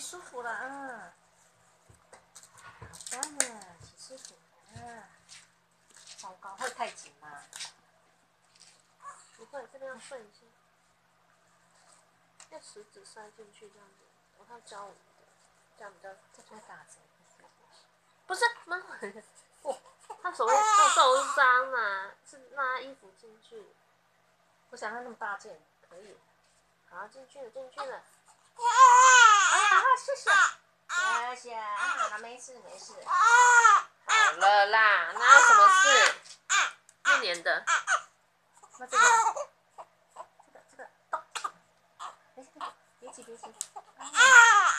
舒服了啊！好棒啊，洗舒服啊！糟糕，会太紧吗？ 不会，这边要顺一下，要食指塞进去这样子。他教我们的，这样比较太打折不舒服。 不是妈，哇，他手受伤啊，是拉衣服进去。 我想要那么大件，可以。 好，进去了，进去了。 啊，谢谢，谢谢啊，没事没事。 好了啦，哪有什么事？一年的。 那这个，动，别急别急。